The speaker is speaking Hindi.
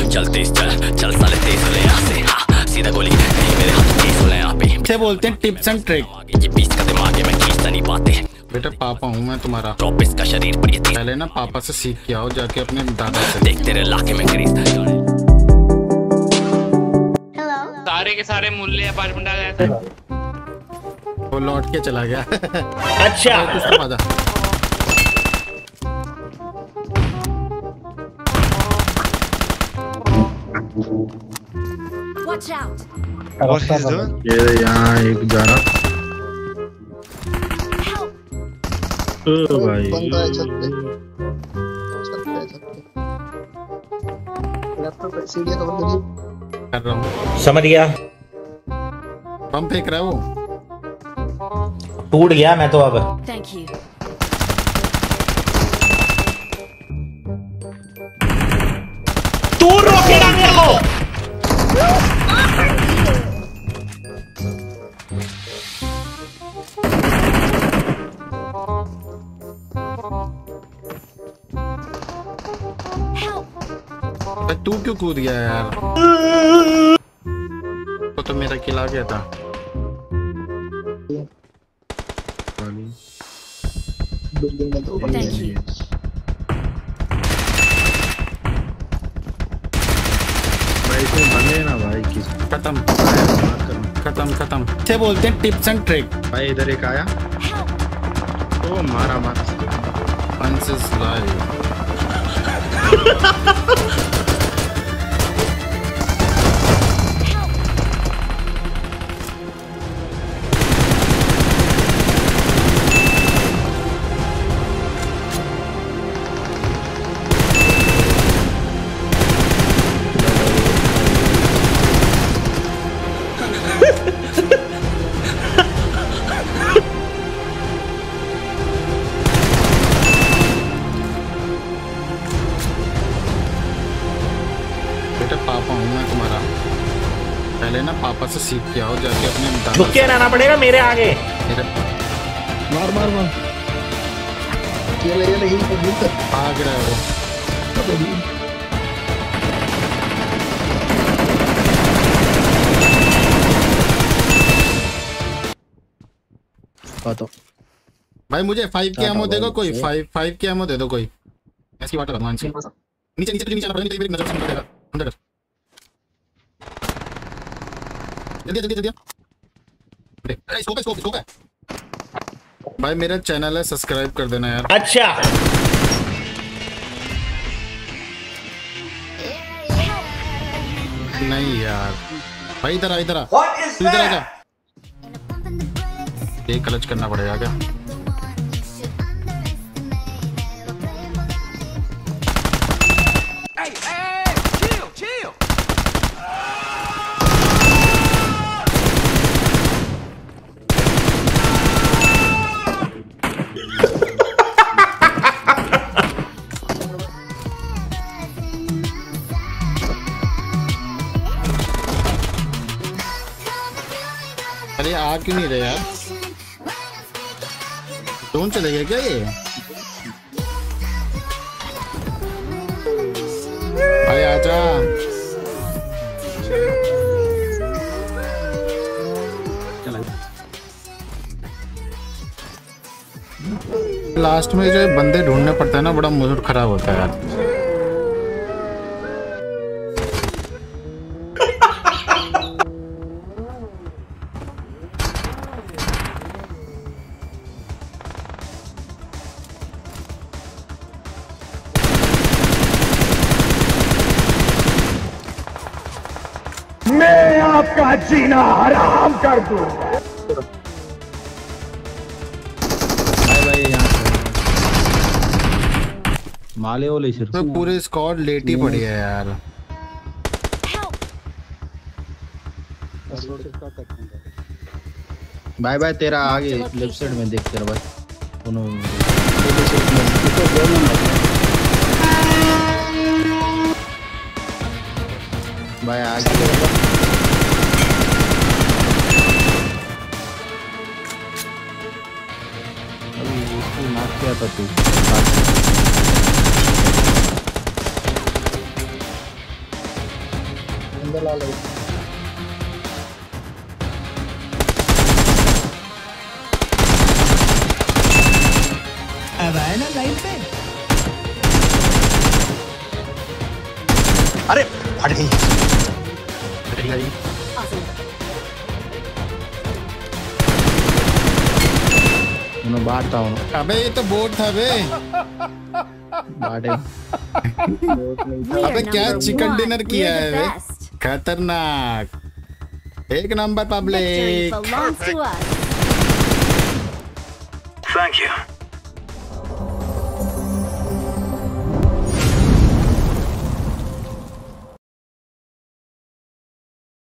चलते चल चल साले तेज हो ले यहाँ से, हाँ सीधा गोली नहीं मेरे हाथ तेज हो ले यहाँ पे। से बोलते हैं टिप्स एंड ट्रिक। ये बीच का दिमाग है मैं खींचता नहीं पाते। बेटा पापा हूँ मैं तुम्हारा, टॉपिस का शरीर पर ये पहले ना पापा से सीख के आओ जाके अपने दादा से। देख तेरे इलाके में क्रेज सारे के सारे मूल्य अपार्टमेंट आ गए थे। वो लौट के चला गया। अच्छा कुछ तो पता। Watch out. What he's doing? ये यहाँ एक जा रहा। ओ भाई बंदा है छत पे। छत पे। लैपटॉप पे सीढ़ियाँ कवर करिए। कर रहा हूँ। समझ गया। बम फेंक रहा है वो। टूट गया मैं तो अब। Thank you. तू रोकेगा मेरे को। तू क्यों कूद गया यार? तो मेरा किल आ गया था। बिल्डिंग में तो Thank you. भाई इसमें बने ना भाई किस खत्म खत्म खत्म। से बोलते हैं टिप्स एंड ट्रिक। भाई इधर एक आया तो मारा मारा पंचेस लाइव। पापा हूँ मैं तुम्हारा, पहले ना पापा से सीख के आओ जाके अपने दादा। रुक के रहना पड़ेगा मेरे आगे। मार मार मार। ये ले ही भाग रहा है वो। तो भाई मुझे 5 की एमो देगा कोई। 5 की एमो दे दो कोई। ऐसी वाटर भगवान से नीचे नीचे नीचे आना पड़ेगा, मेरी नजर से निकलेगा। अंदर जल्दी जल्दी जल्दी। अरे स्कोप है। भाई मेरा चैनल है, सब्सक्राइब कर देना यार। अच्छा नहीं यार भाई इधर आ इधर आ तू इधर आ जा। ये क्लच करना पड़ेगा क्या? अरे आ क्यों नहीं रहे यार? ड्रोन चले गए क्या ये? भाई आजा। लास्ट में जो बंदे ढूंढने पड़ता है ना, बड़ा मूड खराब होता है यार। मैं आपका जीना हराम कर दूं। भाई यहाँ माले वाले सिर्फ तो पूरे स्क्वाड लेट ही पड़ी है यार। बाय बाय तेरा आगे लेफ्ट साइड में देख तेरा भाई दोनों भाई आगे मार किया था तू। बंदा ला लो अब आए ना लाइन पे। अरे फट गई मैं बांटता हूँ अबे ये तो बोट था बे। बांटे अबे क्या चिकन डिनर किया है बे, खतरनाक। एक number public. Victory belongs to us. Thank you.